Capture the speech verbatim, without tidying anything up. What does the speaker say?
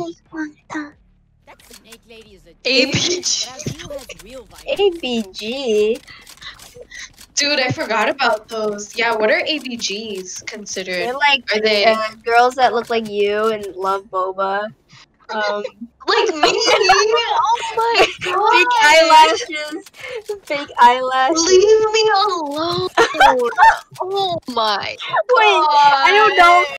A B G. A B G. Dude, I forgot about those. Yeah, what are A B Gs considered? They're like Are they uh, girls that look like you and love boba. Um, like me? Oh my fake god! eyelashes. Fake eyelashes. Leave me alone! Oh my Wait, I don't know.